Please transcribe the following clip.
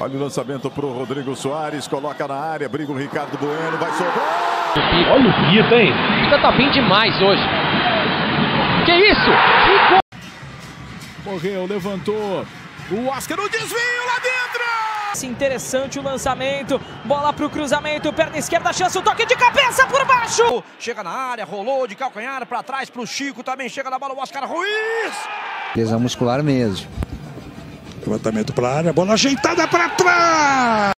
Olha o lançamento para o Rodrigo Soares, coloca na área, briga o Ricardo Bueno, vai sobrar. Olha o Pita, hein? O Pita tá bem demais hoje. Que isso? Morreu, levantou. O Oscar no desvio lá dentro. Interessante o lançamento. Bola pro cruzamento, perna esquerda, chance, o toque de cabeça por baixo. Chega na área, rolou de calcanhar para trás pro Chico, também chega na bola o Oscar Ruiz. Lesão muscular mesmo. Levantamento para a área, bola ajeitada para trás.